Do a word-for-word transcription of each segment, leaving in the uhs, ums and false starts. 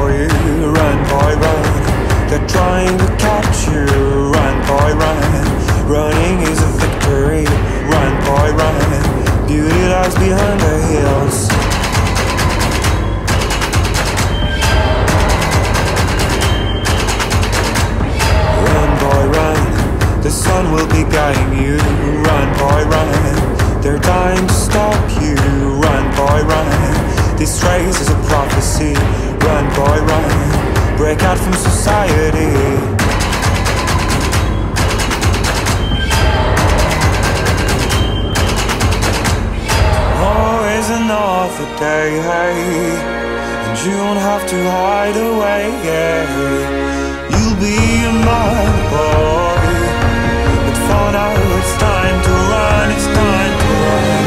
for you. Run, boy, run. They're trying to catch you. Run, boy, run. Running is a victory. Run, boy, run. Beauty lies behind the hills. Run, boy, run. The sun will be guiding you. Run, boy, run. They're dying to stop you. Run, boy, run. This race is a prophecy. Run, boy, run. Break out from society. Oh, is another day, hey, and you won't have to hide away, yeah. You'll be a man, boy, but for now it's time to run, it's time to run.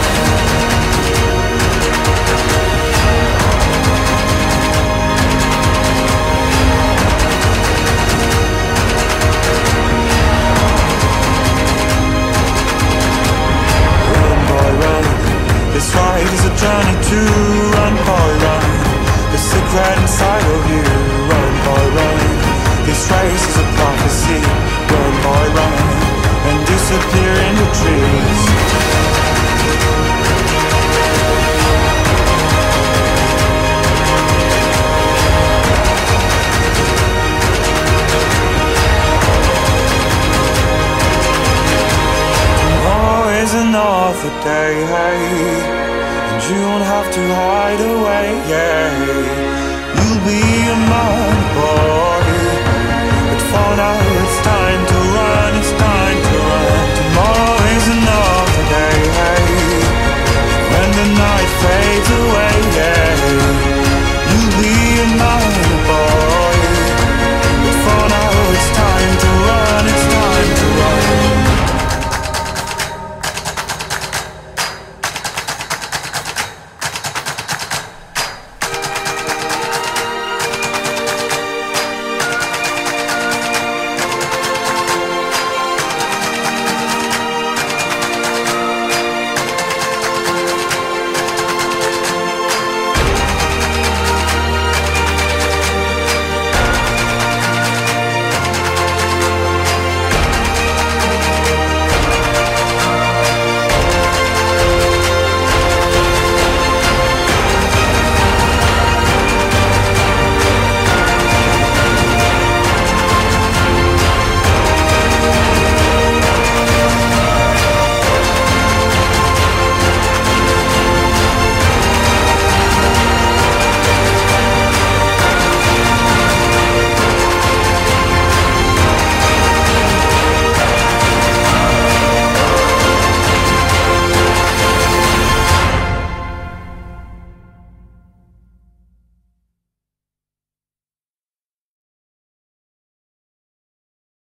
This ride is a journey to run, boy, run. The secret inside of you, run, boy, run. This race is a prophecy, run, boy, run. And disappear in the trees. Tomorrow is another day, hey, and you won't have to hide